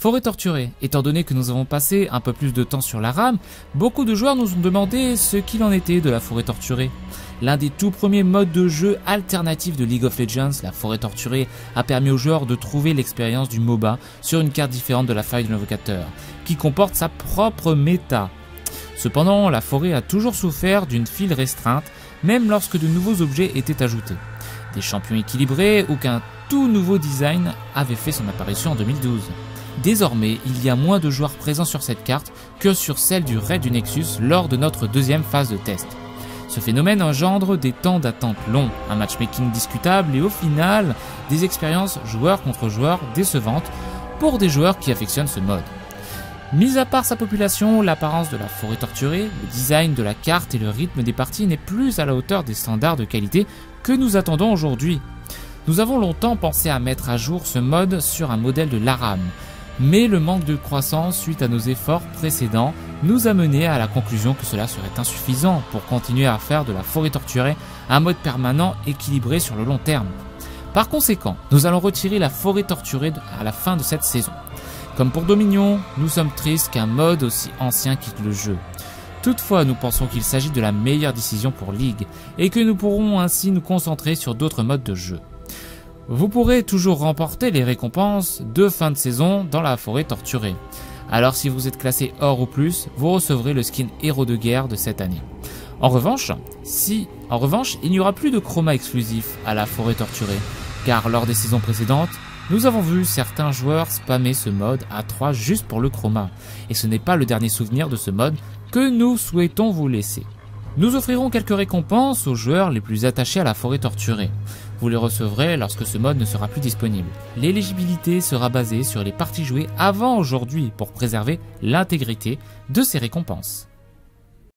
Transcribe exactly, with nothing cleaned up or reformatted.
Forêt torturée. Étant donné que nous avons passé un peu plus de temps sur la rame, beaucoup de joueurs nous ont demandé ce qu'il en était de la forêt torturée. L'un des tout premiers modes de jeu alternatifs de League of Legends, la forêt torturée, a permis aux joueurs de trouver l'expérience du MOBA sur une carte différente de la faille de l'invocateur, qui comporte sa propre méta. Cependant, la forêt a toujours souffert d'une file restreinte, même lorsque de nouveaux objets étaient ajoutés. Des champions équilibrés ou qu'un tout nouveau design avait fait son apparition en deux mille douze. Désormais, il y a moins de joueurs présents sur cette carte que sur celle du raid du Nexus lors de notre deuxième phase de test. Ce phénomène engendre des temps d'attente longs, un matchmaking discutable et au final, des expériences joueur contre joueur décevantes pour des joueurs qui affectionnent ce mode. Mis à part sa population, l'apparence de la forêt torturée, le design de la carte et le rythme des parties n'est plus à la hauteur des standards de qualité que nous attendons aujourd'hui. Nous avons longtemps pensé à mettre à jour ce mode sur un modèle de l'ARAM, mais le manque de croissance suite à nos efforts précédents nous a mené à la conclusion que cela serait insuffisant pour continuer à faire de la forêt torturée un mode permanent équilibré sur le long terme. Par conséquent, nous allons retirer la forêt torturée à la fin de cette saison. Comme pour Dominion, nous sommes tristes qu'un mode aussi ancien quitte le jeu. Toutefois, nous pensons qu'il s'agit de la meilleure décision pour League et que nous pourrons ainsi nous concentrer sur d'autres modes de jeu. Vous pourrez toujours remporter les récompenses de fin de saison dans la forêt torturée. Alors si vous êtes classé or ou plus, vous recevrez le skin héros de guerre de cette année. En revanche, si, en revanche, il n'y aura plus de chroma exclusif à la forêt torturée, car lors des saisons précédentes, nous avons vu certains joueurs spammer ce mode à trois juste pour le chroma, et ce n'est pas le dernier souvenir de ce mode que nous souhaitons vous laisser. Nous offrirons quelques récompenses aux joueurs les plus attachés à la forêt torturée. Vous les recevrez lorsque ce mode ne sera plus disponible. L'éligibilité sera basée sur les parties jouées avant aujourd'hui pour préserver l'intégrité de ces récompenses.